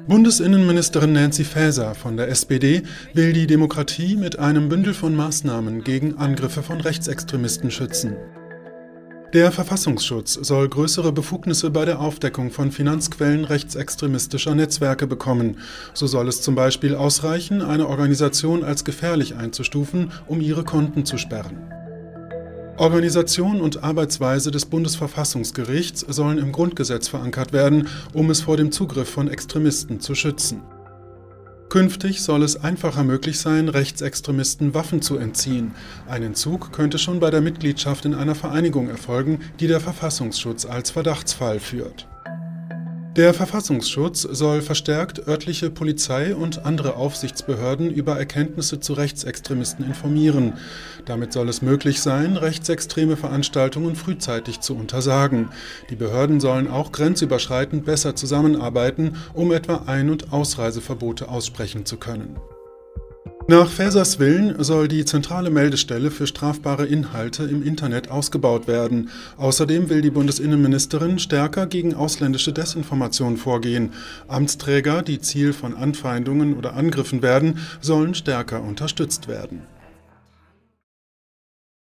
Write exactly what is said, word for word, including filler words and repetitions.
Bundesinnenministerin Nancy Faeser von der S P D will die Demokratie mit einem Bündel von Maßnahmen gegen Angriffe von Rechtsextremisten schützen. Der Verfassungsschutz soll größere Befugnisse bei der Aufdeckung von Finanzquellen rechtsextremistischer Netzwerke bekommen. So soll es zum Beispiel ausreichen, eine Organisation als gefährlich einzustufen, um ihre Konten zu sperren. Organisation und Arbeitsweise des Bundesverfassungsgerichts sollen im Grundgesetz verankert werden, um es vor dem Zugriff von Extremisten zu schützen. Künftig soll es einfacher möglich sein, Rechtsextremisten Waffen zu entziehen. Ein Entzug könnte schon bei der Mitgliedschaft in einer Vereinigung erfolgen, die der Verfassungsschutz als Verdachtsfall führt. Der Verfassungsschutz soll verstärkt örtliche Polizei und andere Aufsichtsbehörden über Erkenntnisse zu Rechtsextremisten informieren. Damit soll es möglich sein, rechtsextreme Veranstaltungen frühzeitig zu untersagen. Die Behörden sollen auch grenzüberschreitend besser zusammenarbeiten, um etwa Ein- und Ausreiseverbote aussprechen zu können. Nach Faesers Willen soll die zentrale Meldestelle für strafbare Inhalte im Internet ausgebaut werden. Außerdem will die Bundesinnenministerin stärker gegen ausländische Desinformation vorgehen. Amtsträger, die Ziel von Anfeindungen oder Angriffen werden, sollen stärker unterstützt werden.